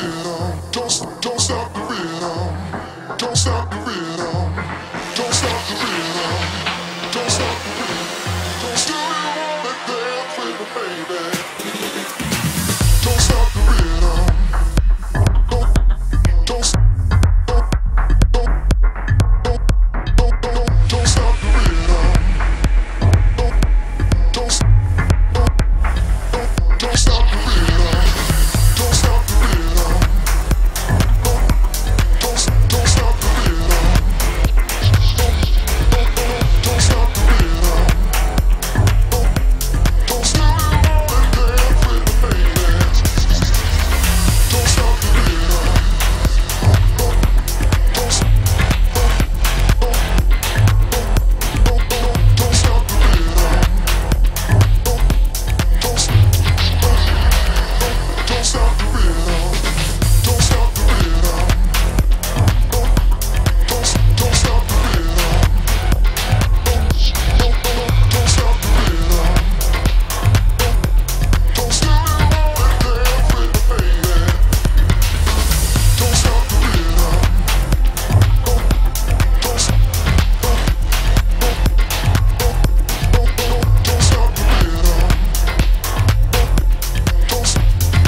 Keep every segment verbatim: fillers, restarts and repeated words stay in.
rhythm. Don't don't stop the rhythm. Don't stop the rhythm. Don't stop the rhythm. Don't stop the rhythm. Don't still you wanna dance with me, baby. Don't stop the rhythm. Don't don't don't don't don't don't don't don't stop the rhythm. Don't don't don't don't don't stop the rhythm. Don't stop the rhythm. Don't don't don't stop the rhythm. Don't don't don't don't stop the rhythm. Don't don't still you wanna dance with me, baby. Don't stop the rhythm. Don't don't don't don't don't don't stop the rhythm. Don't don't don't stop the rhythm. Don't stop the rhythm. Don't don't don't stop the rhythm. Don't don't don't stop the rhythm. Don't don't still you wanna dance with me, baby. Don't stop the rhythm. Don't don't don't don't don't don't stop the rhythm. Don't don't don't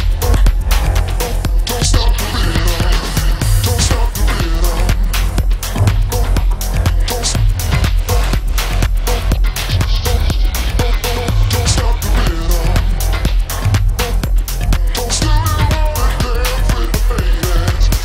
don't stop the rhythm. Don't stop the rhythm. Don't don't don't stop the rhythm. Don't still you wanna dance with me, baby.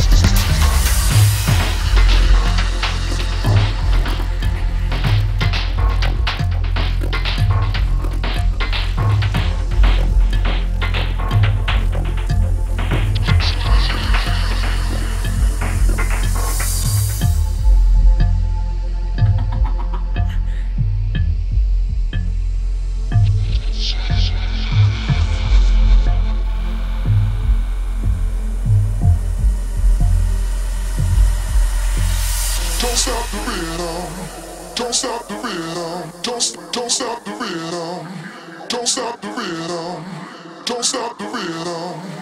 Don't stop the rhythm. Don't stop the rhythm. Don't don't stop the rhythm. Don't stop the rhythm. Don't stop the rhythm.